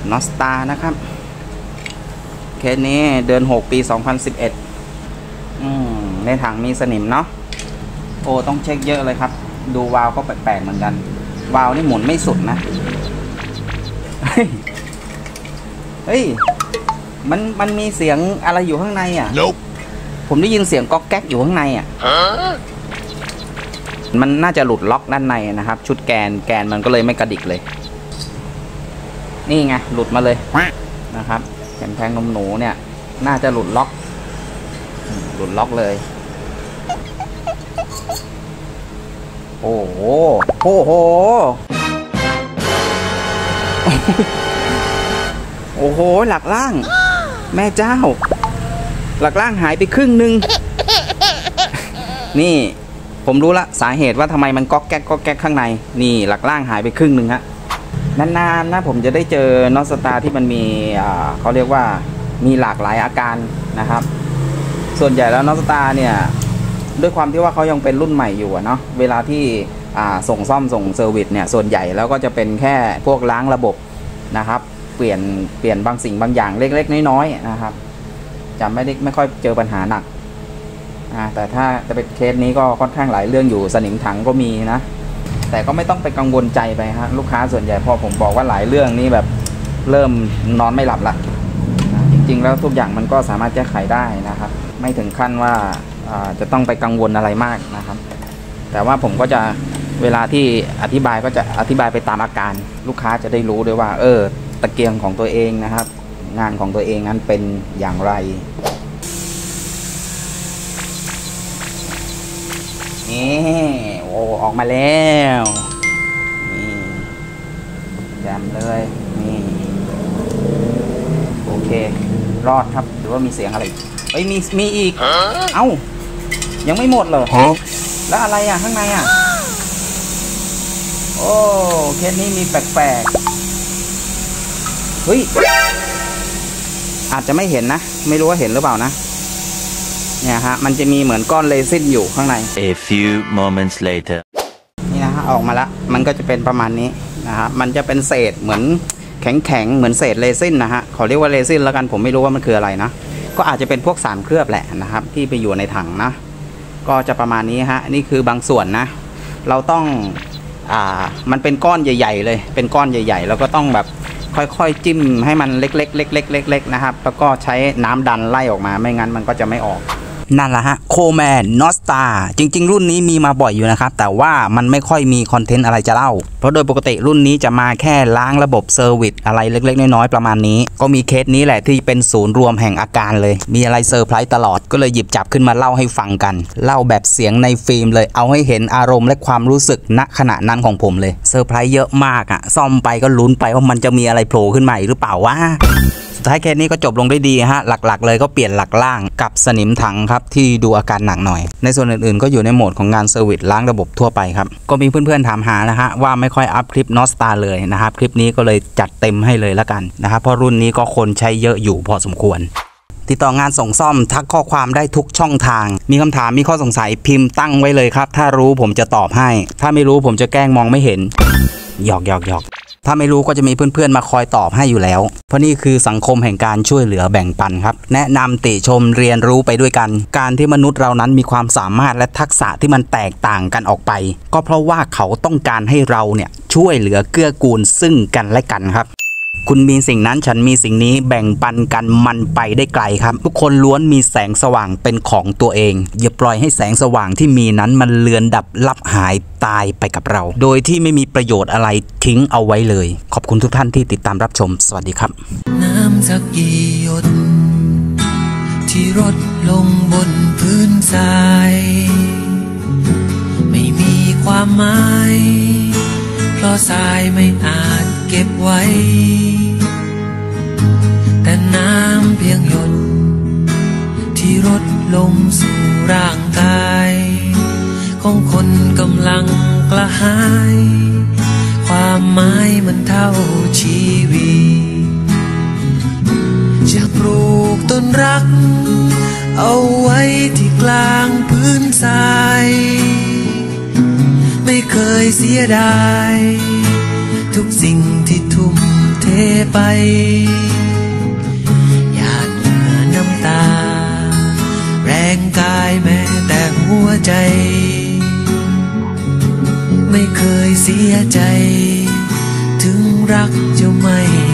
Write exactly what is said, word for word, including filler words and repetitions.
นอสตานะครับเคสนี้เดือนหกปีสองพันสิบเอ็ดอืมในถังมีสนิมเนาะโอ้ต้องเช็คเยอะเลยครับดูวาล์วก็แปลกๆเหมือนกันวาล์วนี่หมุนไม่สุดนะเฮ้ยเฮ้ยมันมันมีเสียงอะไรอยู่ข้างในอ่ะ nope. ผมได้ยินเสียงก๊อกแก๊กอยู่ข้างในอ่ะ huh? มันน่าจะหลุดล็อกด้านในนะครับชุดแกนแกนมันก็เลยไม่กระดิกเลยนี่ไงหลุดมาเลยนะครับแผ่นแทงนมหนูเนี่ยน่าจะหลุดล็อกหลุดล็อกเลยโอ้โหโอ้โหโอ้โหหลักล่างแม่เจ้าหลักล่างหายไปครึ่งหนึ่งนี่ผมรู้ละสาเหตุว่าทำไมมันก๊อกแก๊กก๊อกแก๊กข้างในนี่หลักล่างหายไปครึ่งหนึ่งฮะนานๆนะผมจะได้เจอนอสตาที่มันมีเขาเรียกว่ามีหลากหลายอาการนะครับส่วนใหญ่แล้วนอสตาเนี่ยด้วยความที่ว่าเขายังเป็นรุ่นใหม่อยู่เนาะเวลาที่ส่งซ่อมส่งเซอร์วิสเนี่ยส่วนใหญ่แล้วก็จะเป็นแค่พวกล้างระบบนะครับเปลี่ยนเปลี่ยนบางสิ่งบางอย่างเล็กๆน้อยๆนะครับจะไม่ได้ไม่ค่อยเจอปัญหาหนักแต่ถ้าจะเป็นเคสนี้ก็ค่อนข้างหลายเรื่องอยู่สนิมถังก็มีนะแต่ก็ไม่ต้องไปกังวลใจไปฮะลูกค้าส่วนใหญ่พอผมบอกว่าหลายเรื่องนี้แบบเริ่มนอนไม่หลับละนะจริงๆแล้วทุกอย่างมันก็สามารถแก้ไขได้นะครับไม่ถึงขั้นว่าจะต้องไปกังวลอะไรมากนะครับแต่ว่าผมก็จะเวลาที่อธิบายก็จะอธิบายไปตามอาการลูกค้าจะได้รู้ด้วยว่าเออตะเกียงของตัวเองนะครับงานของตัวเองนั้นเป็นอย่างไรนี่โอ้ออกมาแล้วนี่แจมเลยนี่โอเครอดครับหรือว่ามีเสียงอะไรเอ้ยมีมีอีกเอ้ายังไม่หมดเลยแล้วอะไรอ่ะข้างในอ่ะโอ้เคสนี้มีแปลกๆเฮ้ยอาจจะไม่เห็นนะไม่รู้ว่าเห็นหรือเปล่านะเนี่ยฮะมันจะมีเหมือนก้อนเรซินอยู่ข้างใน A few moments later นี่นะฮะออกมาแล้วมันก็จะเป็นประมาณนี้นะฮะมันจะเป็นเศษเหมือนแข็งๆเหมือนเศษเรซินนะฮะขอเรียกว่าเรซินแล้วกันผมไม่รู้ว่ามันคืออะไรนะก็อาจจะเป็นพวกสารเคลือบแหละนะครับที่ไปอยู่ในถังนะก็จะประมาณนี้ฮะนี่คือบางส่วนนะเราต้องอ่ามันเป็นก้อนใหญ่ๆเลยเป็นก้อนใหญ่ๆแล้วก็ต้องแบบค่อยๆจิ้มให้มันเล็กๆเล็กๆเล็กๆนะครับแล้วก็ใช้น้ำดันไล่ออกมาไม่งั้นมันก็จะไม่ออกนั่นแหละฮะโคแมนนอสตาจริงๆรุ่นนี้มีมาบ่อยอยู่นะครับแต่ว่ามันไม่ค่อยมีคอนเทนต์อะไรจะเล่าเพราะโดยปกติรุ่นนี้จะมาแค่ล้างระบบเซอร์วิสอะไรเล็กๆน้อยๆประมาณนี้ก็มีเคสนี้แหละที่เป็นศูนย์รวมแห่งอาการเลยมีอะไรเซอร์ไพรส์ตลอดก็เลยหยิบจับขึ้นมาเล่าให้ฟังกันเล่าแบบเสียงในฟิล์มเลยเอาให้เห็นอารมณ์และความรู้สึกณขณะนั้นของผมเลยเซอร์ไพรส์เยอะมากอะซ่อมไปก็ลุ้นไปว่ามันจะมีอะไรโผล่ขึ้นมาอีกหรือเปล่าวะสุดท้ายเคสนี้ก็จบลงได้ดีฮะหลักๆเลยก็เปลี่ยนหลักล่างกับสนิมถังครับที่ดูอาการหนักหน่อยในส่วนอื่นๆก็อยู่ในโหมดของงานเซอร์วิสล้างระบบทั่วไปครับก็มีเพื่อนๆถามหานะฮะว่าไม่ค่อยอัพคลิปนอสตาเลยนะครับคลิปนี้ก็เลยจัดเต็มให้เลยละกันนะครับเพราะรุ่นนี้ก็คนใช้เยอะอยู่พอสมควรติดต่องานส่งซ่อมทักข้อความได้ทุกช่องทางมีคำถามมีข้อสงสัยพิมพ์ตั้งไว้เลยครับถ้ารู้ผมจะตอบให้ถ้าไม่รู้ผมจะแกล้งมองไม่เห็นหยอกหยอกหยอกถ้าไม่รู้ก็จะมีเพื่อนๆมาคอยตอบให้อยู่แล้วเพราะนี่คือสังคมแห่งการช่วยเหลือแบ่งปันครับแนะนำติชมเรียนรู้ไปด้วยกันการที่มนุษย์เรานั้นมีความสามารถและทักษะที่มันแตกต่างกันออกไปก็เพราะว่าเขาต้องการให้เราเนี่ยช่วยเหลือเกื้อกูลซึ่งกันและกันครับคุณมีสิ่งนั้นฉันมีสิ่งนี้แบ่งปันกันมันไปได้ไกลครับทุกคนล้วนมีแสงสว่างเป็นของตัวเองอย่าปล่อยให้แสงสว่างที่มีนั้นมันเลือนดับลับหายตายไปกับเราโดยที่ไม่มีประโยชน์อะไรทิ้งเอาไว้เลยขอบคุณทุกท่านที่ติดตามรับชมสวัสดีครับน้ำสักกี่หยดที่รดลงบนพื้นทรายไม่มีความหมายเพราะทรายไม่อาจเก็บไว้แต่น้ำเพียงหยดที่รดลงสู่ร่างกายของคนกำลังกระหายความหมายมันเท่าชีวิตจะปลูกต้นรักเอาไว้ที่กลางพื้นทรายไม่เคยเสียดายทุกสิ่งที่ทุ่มเทไปหยาดเหงื่อน้ำตาแรงกายแม้แต่หัวใจไม่เคยเสียใจถึงรักจะไม่